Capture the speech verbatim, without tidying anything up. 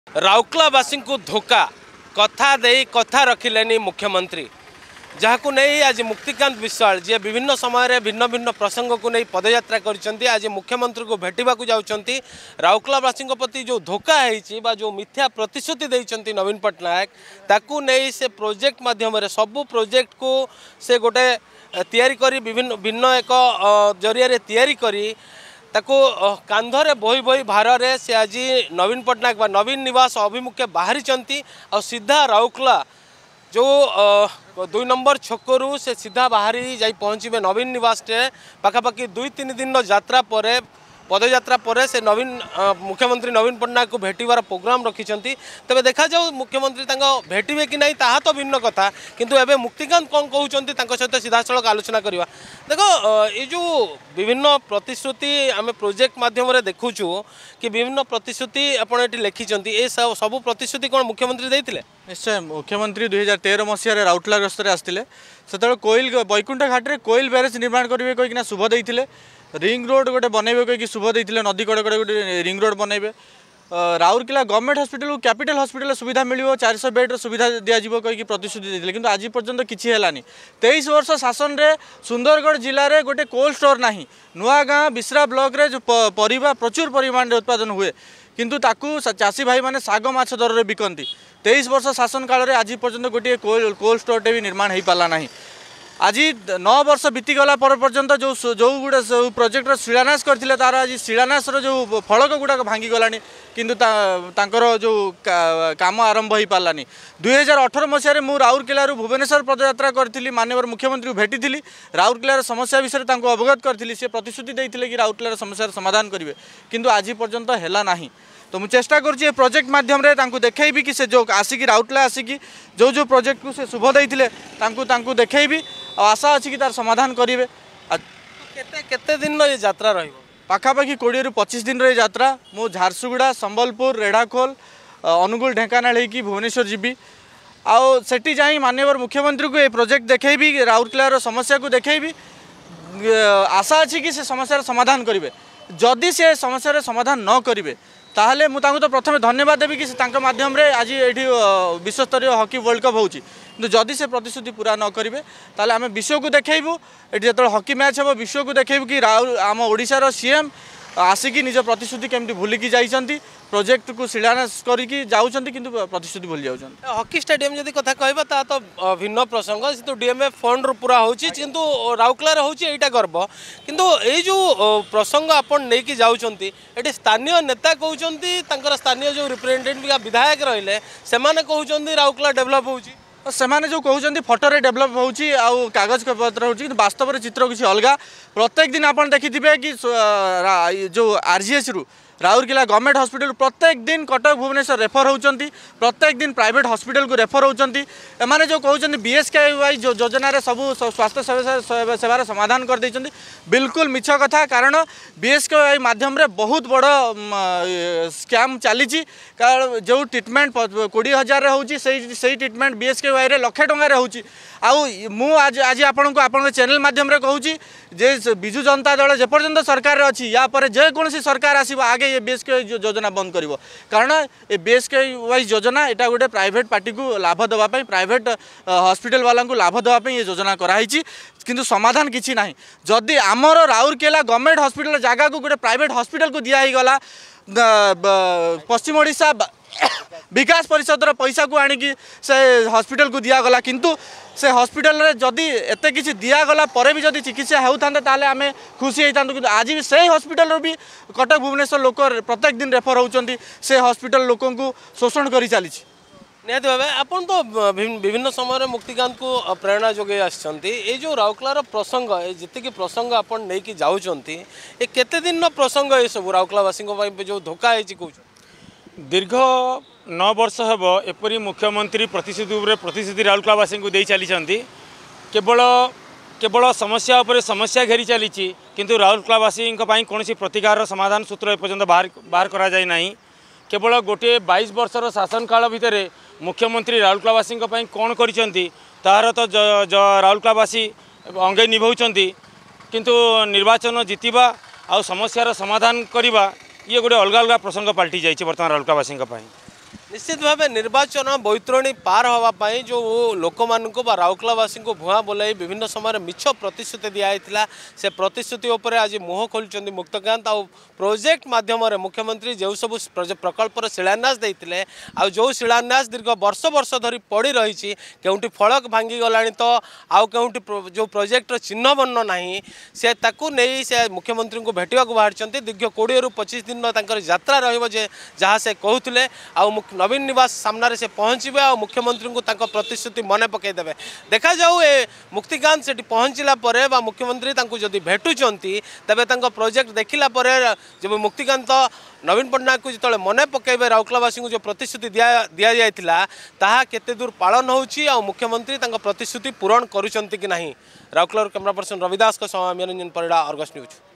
राउरकेलावासी को धोखा कथा दे कथा रखिले मुख्यमंत्री जहाँ नहीं आज मुक्तिकांत विश्वाल जी विभिन्न समय भिन्न भिन्न प्रसंग को नहीं पदयात्रा कर आज मुख्यमंत्री को भेटा जाऊँगी। राउरकेलावासी प्रति जो धोखा है जो मिथ्या प्रतिश्रुति देते नवीन पट्टनायक ताकू नहीं से प्रोजेक्ट माध्यम सबू प्रोजेक्ट को से गोटे तैयारी करी विभिन्न भिन्न एक जरिया तैयारी करी ताको कांधरे बोही बोही भारे से आज नवीन पट्टनायक बा नवीन निवास अभिमुखे बाहरी आ सीधा राउरकेला जो दुई नंबर छकरू से सीधा बाहरी जाई पहुँचे नवीन निवास टे पाखापाखि दुई तीन दिन यात्रा पर पदयात्रा पर से नवीन मुख्यमंत्री नवीन पट्टनायक को भेटार प्रोग्राम रखिंट तेज देखा जाऊ मुख्यमंत्री भेटे कि नहीं ताहा तो भिन्न कथा किंतु एबे मुक्तिकांत कौन कहते सहित सीधा सड़क आलोचना करवा। देखो ये जो विभिन्न प्रतिश्रुति आम प्रोजेक्ट माध्यम देखुचु कि विभिन्न प्रतिश्रुति आपड़ ये लिखिं ये सब प्रतिश्रुति कौन मुख्यमंत्री देते? निश्चय मुख्यमंत्री दुई हजार तेरह मसीह राउरकेला गस्तर आसते से कोईल बैकुंठ घाटे कोईल ब्यारेज निर्माण करेंगे कहीकिना शुभ देते रिंग रोड गोटे बनइबे कहीं शुभ देते नदी कड़े कड़े गोटे रिंग रोड बनइबे राउरकेला गवर्नमेंट हॉस्पिटल को कैपिटल हॉस्पिटल सुविधा मिलो चार सौ बेड्र सुविधा दिज्व कहीं प्रतिश्रुति देते कि आज पर्यंत किसी है तेईस वर्ष शासन रे सुंदरगढ़ जिले में गोटे कोल्ड स्टोर ना नुआ गाँ बिश्रा ब्लॉक रे जो परिवा प्रचुर परिमाण में उत्पादन हुए किंतु ताकू चाषी भाई मैंने साग माछ दर में बिकती तेईस वर्ष शासन काल में आज पर्यंत गोटे कोल्ड स्टोर टे भी निर्माण हो पारा ना आज नौ वर्ष बीतीगला पर्यंत जो जो गुड़ा प्रोजेक्ट शिलान्यास करते तार आज शिलान्यास जो फलक गुड़ाक भांगीगला किंतु तांकर जो काम आरंभ हो पारानी दुई हजार अठर मसीह मुझे राउरकेला भुवनेश्वर पदयात्रा करी माननीय मुख्यमंत्री भेटी राउरकेलार समस्या विषय अवगत करी से प्रतिश्रुति देते कि राउरकेलार समस्यार समाधान करेंगे किंतु आज पर्यंत है ना तो मुझे चेष्टा कर प्रोजेक्ट माध्यम देखी कि से जो आसिकी राउरकेला आसिकी जो जो प्रोजेक्ट को से शुभ देते देखी आशा अच्छी कि तार समाधान करेंगे। केते केते दिन ये यात्रा रही पाखापाखि कोड़े रु पच्चीस दिन ये यात्रा मु झारसुगुड़ा संबलपुर रेढ़ाखोल अनुगुल ढेंकानाल होगी भुवनेश्वर जीवी आठी जा माननीय मुख्यमंत्री को ये प्रोजेक्ट देखी राउरकेलार समस्या को देखी आशा अच्छी कि से समस्यार समाधान करेंगे जदि से समस्यार समाधान न करेंगे ताहले मु तांको तो प्रथम धन्यवाद देवी कि माध्यम आज ये विश्वस्तरीय हॉकी वर्ल्ड कप होची किंतु जदि से प्रतिश्रुति पूरा न करेंगे ताहले आम विश्व को देखू ये जो हॉकी मैच हम विश्व को देखू कि राउ आम ओडिशार सीएम आसिकी निज प्रतिश्रुति केमती भूलिकी जाइछंती प्रोजेक्ट को शिलान्यास करिकी जाउछंती किंतु प्रतिश्रुति भूली जाउछंती। हॉकी स्टेडियम जदि कथा कहबा ता तो भिन्न प्रसंग से तो डीएमएफ फंड रू पूरा होची किंतु राउरकेला रे होची एटा गर्व किंतु ए जो प्रसंग आपण नै कि जाउछंती एटी स्थानीय नेता कहउछंती तांकर स्थानीय जो रिप्रेजेंटेटिव विधायक रहिले से माने कहउछंती राउरकेला डेवलप होची सेमाने जो कहते फटोरे डेभलप होची आउ कागज पत्र होची वास्तव में चित्र किसी अलग प्रत्येक दिन आप देखी कि जो आरजीएस रु राउरकेला गवर्नमेंट हॉस्पिटल प्रत्येक दिन कटक भुवनेश्वर रेफर होती प्रत्येक दिन प्राइवेट हॉस्पिटल को रेफर होती एमाने जो कहते बीएसकेवाई जो योजना सब स्वास्थ्य सेवा सेवार समाधान कर देइछंती बिल्कुल मिछ कथा कारण बीएसकेवाई माध्यम रे बहुत बड़ स्कैम चली जो ट्रिटमेंट कोड़े हजार होची से ट्रिटमेंट बीएसकेवाई रे लक्षे टंकार होची आउ मु आज आज आपन को आपन चैनल माध्यम रे कहूची जे बिजु जनता दल जेपर्यंत सरकार अच्छी या पर जेकोसी सरकार आसीबो आगे ये बीएसकेवाई योजना बंद करिवो कारण ये बीएसकेवाई योजना एटा गोटे प्राइवेट पार्टी को लाभ देवाई प्राइवेट हॉस्पिटल वाला को लाभ देवाई ये योजना कराई किंतु समाधान किसी ना जदि आमर राउरकेला गवर्नमेंट हॉस्पिटल जगह को गोटे प्राइवेट हॉस्पिटल को दिगला पश्चिम ओडिशा विकास परिषद पैसा को आणिकी से हॉस्पिटल को दिगला किंतु से हॉस्पिटल रे जदि एते किसी दिगला पर भी जदि चिकित्सा होता ताले आम खुशी होता कि आज भी से हॉस्पिटल भी कटक भुवनेश्वर लोक प्रत्येक दिन रेफर होती से हॉस्पिटल लोक को शोषण कर चली निहत भाव आपन तो विभिन्न समय मुक्तिकांत को प्रेरणा जोगे आसछंती जो राउरकेलार प्रसंग जितकी प्रसंग आपन नहीं कि जाउछंती ए केते दिन प्रसंग ये सब राउरकेलावासी जो धोखा है कहूँ दीर्घ नौ वर्ष हेब एपरी मुख्यमंत्री प्रतिश्रुति प्रतिश्रुति राउरकेलावासी को दे चली केवल केवल समस्या उपर समस्या घेरी चली किंतु राउरकेलावासी कौन प्रतिकार समाधान सूत्र एपर्यंत बाहर बाहर करा जाय नहीं केवल गोटे बाईस वर्षर शासन काल भितर मुख्यमंत्री राउरकेलावासी कौन करिसेंती तार तो राउरकेलावासी अंगे निभाउछंती किंतु निर्वाचन जितिबा आ समस्यार समाधान करवा ये गोटे अलग अलग प्रसंग पलटि जाइए बर्तमान राउरकेलावासी। निश्चित भाव निर्वाचन बैतरणी पार होगापाई जो लोक मानक राउरकेलावासी को भुआ बोलाई विभिन्न समय मिछ प्रतिश्रुति दिखाई से प्रतिश्रुति उपर आज मुह खोलुंट मुक्तकांत आ प्रोजेक्ट माध्यम मुख्यमंत्री जो सब प्रकल्पर शिलान्यास देते आ जो शिलान्यास दीर्घ वर्ष वर्ष धरी पड़ी रही केउटी फड़क भांगी गला तो आउ केउटी जो प्रोजेक्टर चिन्ह बन्न ना से ताकू नहीं से मुख्यमंत्री को भेटा बाहर दीर्घ कोड़े रु पचिश दिन यात्रा रही जहाँ से कहते आ नवीन निवास सामने से पहुँचे और मुख्यमंत्री को तांको प्रतिश्रुति मन पकईदे देखा जाऊ ए मुक्तिकांत से पहुँचला मुख्यमंत्री जदि भेटुंट तेरे प्रोजेक्ट देखला जब मुक्तिकांत नवीन पट्टनायक को जो मन पकईबे राउरकेलावासी को जो प्रतिश्रुति दिया दि जाता ताहा केते दूर पालन होउची आ मुख्यमंत्री तांको प्रतिश्रुति पूरण करुचंती कि नहीं। राउरकेला कैमरा पर्सन रविदास को निरंजन परिड़ा, अर्गस न्यूज।